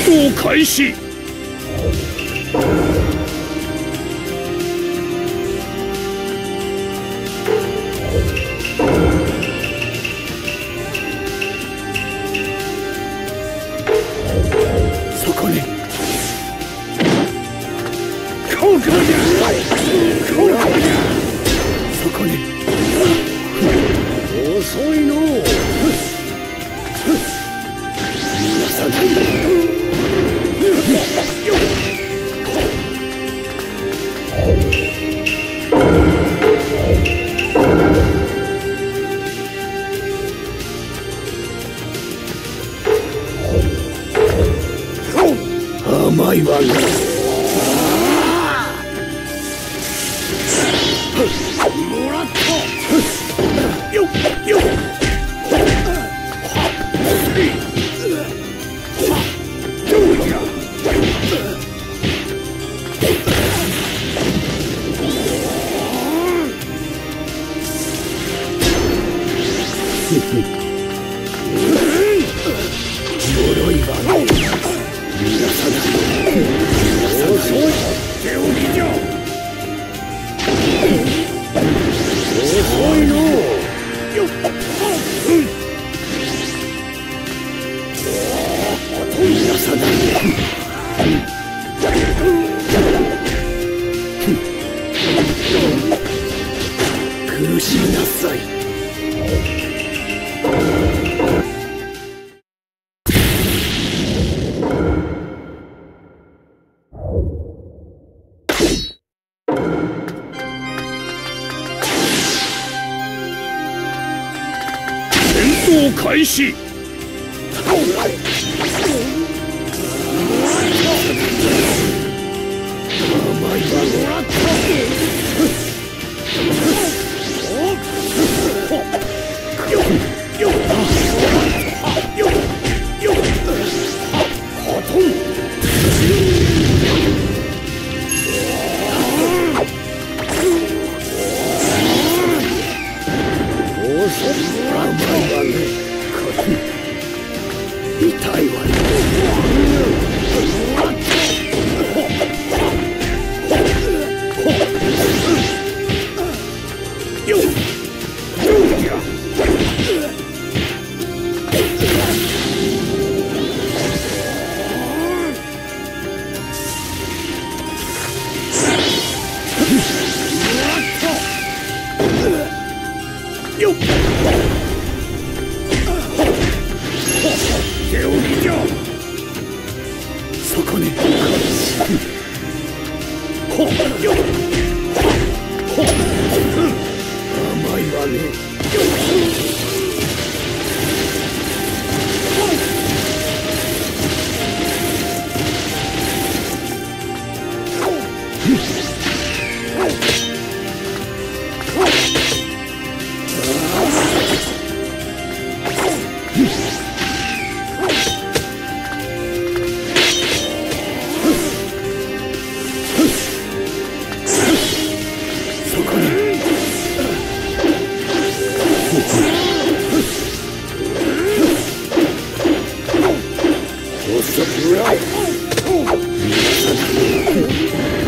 闘開始。そこに効果じゃ、効果じゃ。そこに遅いのう。逃がさない。甘いわね。もらった。よっよっ。どうじゃ。脆いわね。逃がさない。遅い。手を見じゃ。遅いのう。よっ。逃がさない。苦しみなさい。戦闘開始。痛いわね。よっ。よっ。手を見じゃ。そこにほっよっ。ほっ甘いわね。よっ。遅くない。